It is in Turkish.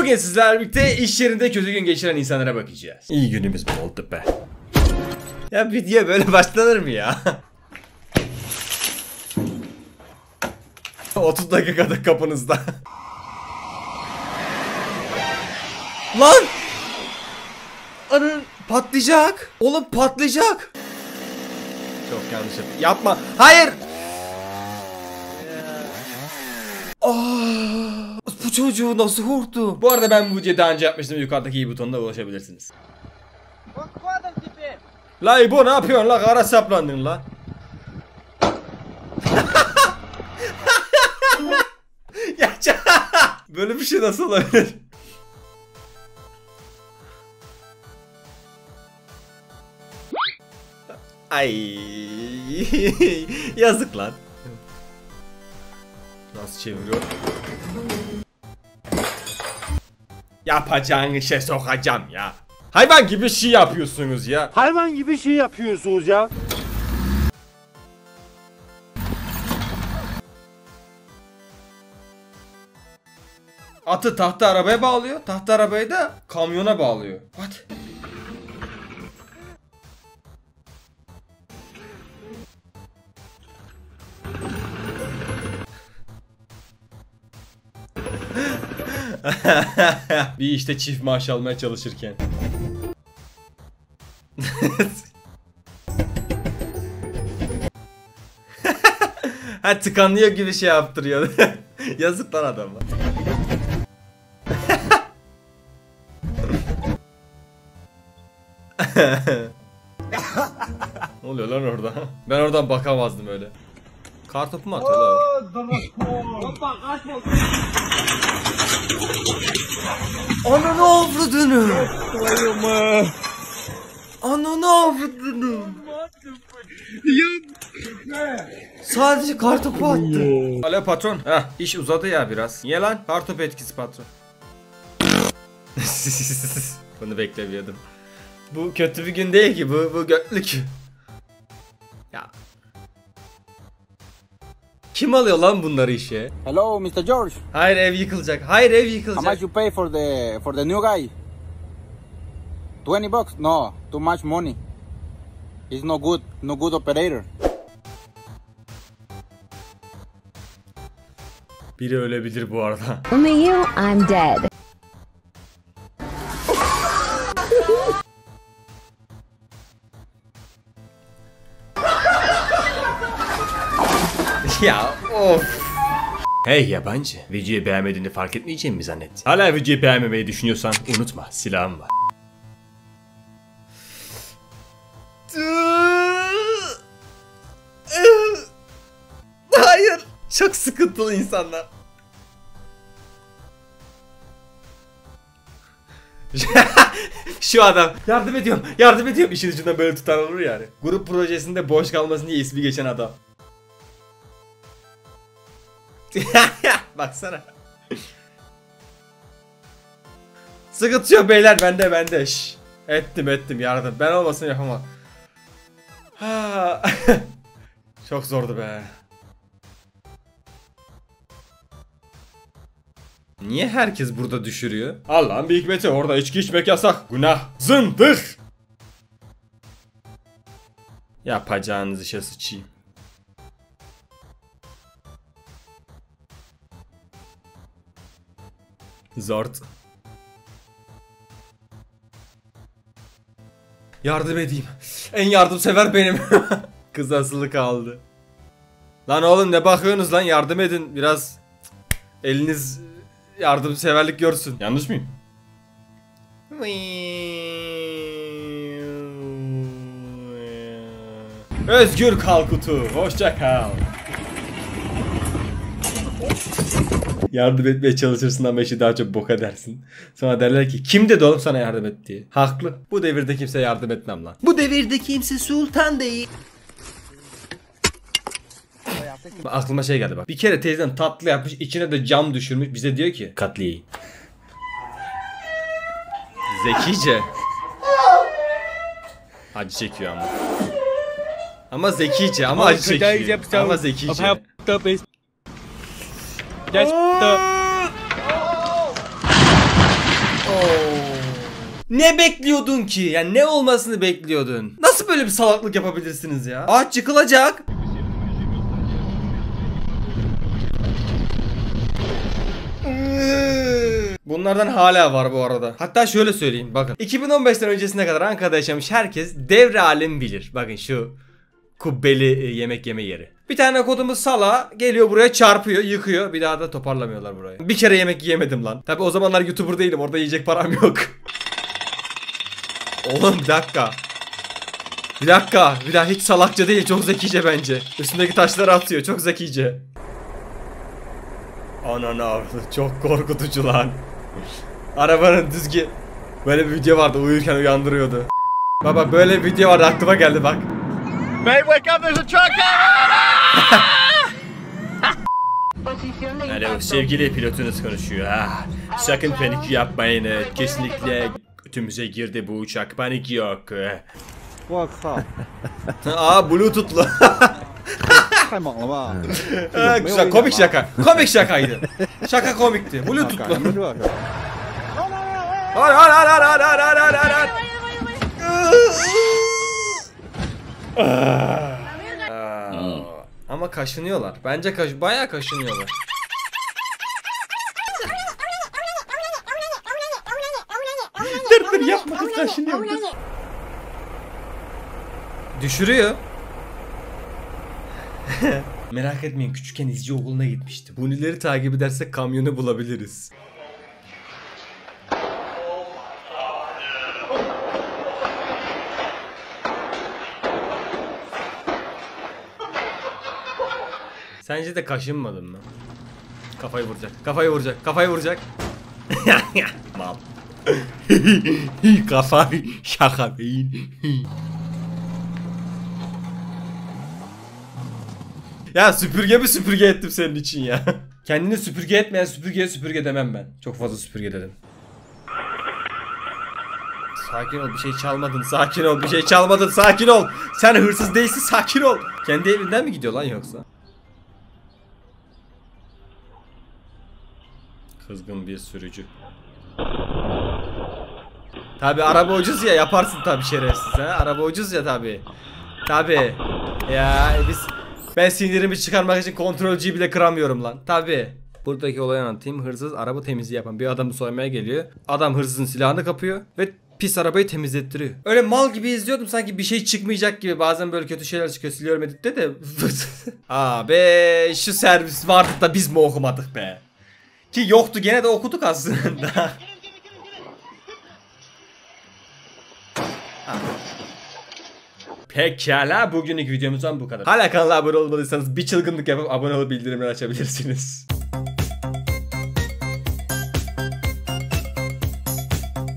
Bugün sizlerle birlikte iş yerinde kötü gün geçiren insanlara bakacağız. İyi günümüz mü oldu be? Ya video böyle başlanır mı ya? 30 dakikada kapınızda. Lan! Anın patlayacak. Oğlum patlayacak. Çok yanlış yaptım. Yapma. Hayır. Bu çocuğu nasıl vurdu? Bu arada ben bu videoyu daha önce yapmıştım. Yukarıdaki iyi butonuna ulaşabilirsiniz. La İbo ne yapıyorsun la? Kara saplandın la. Ya böyle bir şey nasıl olabilir? Ay yazık lan. Nasıl çeviriyor? Yapacağın işe sokacağım ya. Hayvan gibi şey yapıyorsunuz ya. Hayvan gibi şey yapıyorsunuz ya. Atı tahta arabaya bağlıyor. Tahta arabayı da kamyona bağlıyor. What? Bir işte çift maaş almaya çalışırken. Ha tıkanıyor gibi şey yaptırıyor. Yazık lan adama. Ne oluyor lan orada? Ben oradan bakamazdım öyle. Kartopu mu atıyor lan? Ananı avradını. Ananı avradını. Sadece kartopu attı. Alo patron. Heh, iş uzadı ya biraz. Niye lan? Kartopu etkisi patron. Bunu beklemiyordum. Bu kötü bir gün değil ki. Bu götlük. Ya. Kim alıyor lan bunları işe? Hello, Mr. George. Hayır ev yıkılacak. Hayır ev yıkılacak. How much you pay for the new guy? 20 bucks? No, too much money. He's no good operator. Biri ölebilir bu arada. Only you, I'm dead. Ya of. Hey yabancı, videoyu beğenmediğini fark etmeyeceğimi mi zannettin? Hala videoyu beğenmemeyi düşünüyorsan unutma, silahım var. Hayır, çok sıkıntılı insanlar. Şu adam yardım ediyorum işin ucundan böyle tutan olur yani. Grup projesinde boş kalmasın diye ismi geçen adam. Baksana. Sıkıntı yok beyler bende. Şş. Ettim yardım. Ben olmasın yapamam. Çok zordu be. Niye herkes burada düşürüyor? Allah'ın bir hikmeti, orada içki içmek yasak. Günah. Zındık. Yapacağınız işe sıçayım. Zort. Yardım edeyim. En yardımsever benim. Kız asılı kaldı. Lan oğlum ne bakıyorsunuz lan, yardım edin biraz. Eliniz yardımseverlik görsün. Yanlış mıyım? Özgür kal kutu. Hoşça kal. Yardım etmeye çalışırsın ama işi daha çok bok edersin. Sonra derler ki kim dedi oğlum sana yardım et diye. Haklı. Bu devirde kimse yardım etmem lan. Bu devirde kimse sultan değil. Aklıma şey geldi bak. Bir kere teyzem tatlı yapmış, içine de cam düşürmüş, bize diyor ki katlı yiyin. Zekice. Acı çekiyor ama. Ama zekice, ama acı çekiyor. Ama zekice. Ne bekliyordun ki? Yani ne olmasını bekliyordun? Nasıl böyle bir salaklık yapabilirsiniz ya? Ağaç yıkılacak. Bunlardan hala var bu arada. Hatta şöyle söyleyeyim bakın. 2015'ten öncesine kadar Ankara'da yaşamış herkes devre alem bilir. Bakın şu kubbeli yemek yeme yeri. Bir tane kodumuz sala geliyor buraya çarpıyor, yıkıyor. Bir daha da toparlamıyorlar burayı. Bir kere yemek yiyemedim lan. Tabi o zamanlar YouTuber değilim. Orada yiyecek param yok. Oğlum bir dakika. Bir dakika. Bir daha hiç salakça değil. Çok zekice bence. Üstündeki taşları atıyor. Çok zekice. Ananı avradı. Çok korkutucu lan. Arabanın düzgün. Böyle bir video vardı. Uyurken uyandırıyordu. Baba böyle bir video vardı. Aklıma geldi bak. May wake up, there's a truck Alo sevgili pilotunuz konuşuyor. Sakın panik yapmayın. Kesinlikle götümüze girdi bu uçak. Panik yok. 我靠， Bluetooth'lu. 太猛了吧！ Güzel komik şaka. Komik şakaydı. Şaka komikti. Bluetooth'lu. 这是 Ama kaşınıyorlar. Bence bayağı kaşınıyorlar. Dur yapma kız kaşınıyor kız. Düşürüyor. Merak etmeyin küçükken izci okuluna gitmiştim. Hunileri takip edersek kamyonu bulabiliriz. Sence de kaşınmadın mı? Kafayı vuracak. Kafayı vuracak. Kafayı vuracak. Mal. Kafayı şaka değil. Ya süpürge mi süpürge ettim senin için ya. Kendini süpürge etmeyen süpürgeye süpürge demem ben. Çok fazla süpürge dedim. Sakin ol bir şey çalmadın. Sakin ol bir şey çalmadın. Sakin ol. Sen hırsız değilsin sakin ol. Kendi evinden mi gidiyor lan yoksa? Kızgın bir sürücü. Tabi araba ucuz ya yaparsın tabi şerefsiz ha. Araba ucuz ya tabi. Tabi. Ya ben sinirimi çıkarmak için kontrolcüyü bile kıramıyorum lan. Tabi. Buradaki olayı anlatayım. Hırsız araba temizliği yapan bir adamı soymaya geliyor. Adam hırsızın silahını kapıyor ve pis arabayı temizlettiriyor. Öyle mal gibi izliyordum sanki bir şey çıkmayacak gibi. Bazen böyle kötü şeyler çıkıyor. Siliyorum editte de. Be şu servis vardı da biz mi okumadık be? Ki yoktu gene de okuduk aslında. Pekala bugünlük videomuzdan bu kadar. Hala kanala abone olmadıysanız bir çılgınlık yapıp abone olup bildirimleri açabilirsiniz.